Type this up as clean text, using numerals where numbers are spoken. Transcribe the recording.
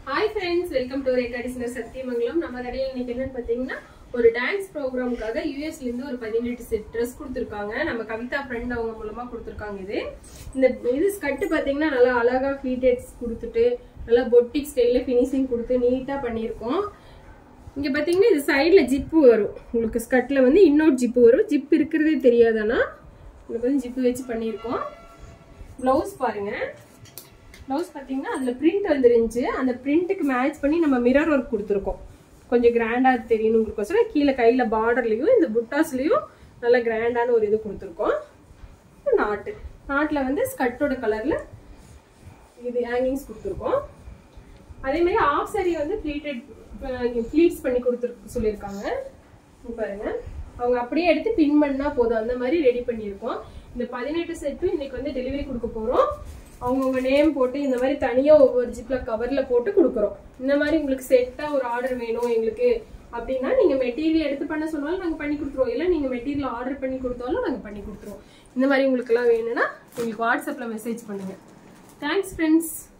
Hi friends, welcome to Reka Designer Sathiyamangalam. நம்ம கடையில இன்னைக்கு என்னன்னு பாத்தீங்கன்னா ஒரு டான்ஸ் ப்ரோகிராம்காக US ல இருந்து ஒரு 18 செட் Dress கொடுத்திருக்காங்க. நம்ம கவிதா ஃப்ரெண்ட் அவங்க மூலமா கொடுத்திருக்காங்க இது. இது ஸ்கர்ட் பாத்தீங்கன்னா நல்லா அழகா pleated கொடுத்துட்டு நல்லா பொட்டிக் ஸ்டைல்ல ஃபினிஷிங் கொடுத்து நீட்டா பண்ணிருக்கோம். இங்க பாத்தீங்கன்னா இது சைடுல ஜிப் வரும். உங்களுக்கு ஸ்கர்ட்ல வந்து இன்னொரு ஜிப் வரும். ஜிப் இருக்குறதே தெரியாதானா? உங்களுக்கு வந்து ஜிப் வெச்சு பண்ணிருக்கோம். ப்ளவுஸ் பாருங்க. ப்ளவுஸ் பாத்தீங்கன்னா அதுல பிரிண்ட் வந்துருந்துச்சு. அந்த பிரிண்ட்க்கு மேட்ச் பண்ணி நம்ம மிரர் ஒர்க் கொடுத்துருக்கோம். கொஞ்சம் கிராண்டா தெரியணும்ங்கறதுக்கோசரம் கீழ கையில பார்டர்லயும் இந்த புட்டாஸ்லயும் நல்ல கிராண்டான ஒரு இது கொடுத்துருக்கோம். நாட்ல வந்து ஸ்கர்ட்டோட கலர்ல இது ஹேங்கிங்ஸ் கொடுத்துருக்கோம். அதே மாதிரி ஆஃப் சாரி வந்து ப்ளீட்ஸ் பண்ணி கொடுத்துருக்கு சொல்லியிருக்காங்க. பாருங்க அவங்க அப்படியே எடுத்து பின் பண்ணா போதும், அந்த மாதிரி ரெடி பண்ணியிருக்கோம். இந்த 18 செட்டும் இன்னைக்கு வந்து டெலிவரி கொடுக்க போறோம். அவங்க நேம் போட்டு இந்த மாதிரி தனியா ஒவ்வொரு ஜிப்ல கவர்ல போட்டு கொடுக்குறோம். இந்த மாதிரி உங்களுக்கு செட்டா ஒரு ஆர்டர் வேணும் எங்களுக்கு அப்படின்னா நீங்க மெட்டீரியல் எடுத்து பண்ண சொன்னாலும் நாங்க பண்ணி கொடுத்துருவோம். இல்ல நீங்க மெட்டீரியல் ஆர்டர் பண்ணி கொடுத்தாலும் நாங்க பண்ணி கொடுத்துருவோம். இந்த மாதிரி உங்களுக்கு எல்லாம் வேணும்னா உங்களுக்கு வாட்ஸ்அப்ல மெசேஜ் பண்ணுங்க. Thanks friends.